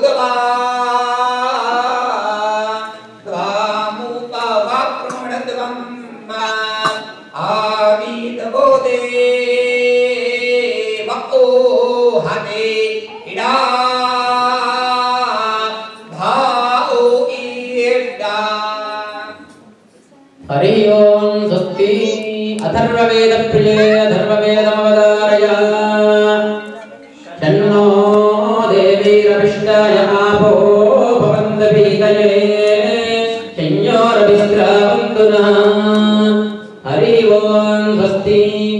उदवा द्वामुपवाप्रमणद्वम् आवीतबोधे वक्तो हते इडा भाओ ईड्डा। हरि ओम स्वस्ति। अथर्ववेद प्रिये अथर्ववेदमवदारय तन्नो देवीरविष्टाय आपो भवन्तपीतये संयोरविस्रावन्तु नः। हरि ओम स्वस्ति।